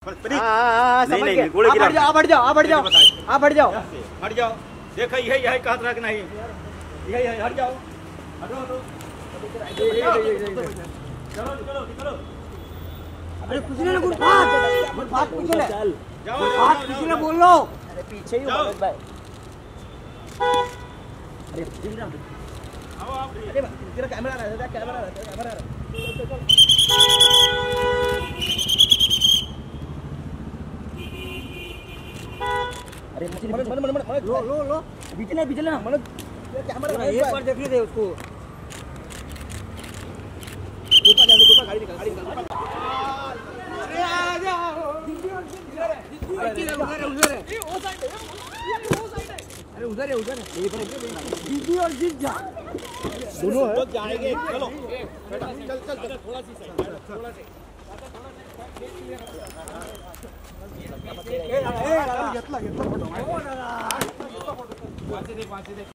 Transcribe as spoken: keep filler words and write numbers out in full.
नहीं नहीं गोले गिरा। आप बढ़ जाओ आप बढ़ जाओ आप बढ़ जाओ हट जाओ। देखो यही यही कहा था कि नहीं यही यही हट जाओ हटो हटो। चलो चलो चलो। अरे कुछ नहीं कुछ बात बात कुछ नहीं जाओ बात कुछ नहीं बोल लो। अरे पीछे ही हो भाई। अरे आओ आप। अरे तेरा कैमरा आ रहा है कैमरा आ रहा है कैमरा आ रहा है। अरे मन मन मन मन लो लो लो बीच ना बीच ना मन कैमरा एक बार देखने दे उसको। ऊपर जा ऊपर गाड़ी निकाल गाड़ी निकाल। अरे आ जाओ उधर उधर उधर है ये वो साइड है ये वो साइड है। अरे उधर है उधर है ये पर दीदी और जीत जा दोनों है जाएंगे। चलो चल चल चल थोड़ा सी साइड थोड़ा सी ए ए घेतला घेतला फोटो पाचशे दे पाचशे दे।